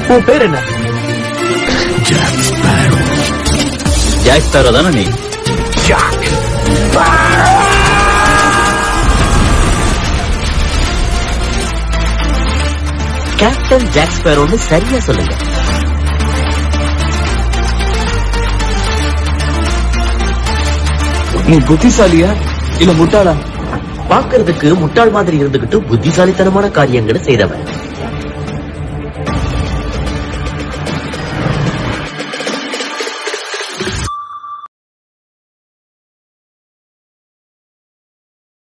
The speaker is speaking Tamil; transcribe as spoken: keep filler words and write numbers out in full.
உன் பேர் என்ன? Jack Sparrow. ஜாக் ஸ்பேரோ தானே நீ? ஜாக் கேப்டன் ஜாக் ஸ்பேரோன்னு சரியா சொல்லுங்க. நீ புத்திசாலியா இல்ல முட்டாளா? பாக்குறதுக்கு முட்டாள் மாதிரி இருந்துகிட்டு புத்திசாலித்தனமான காரியங்களை செய்தவன்.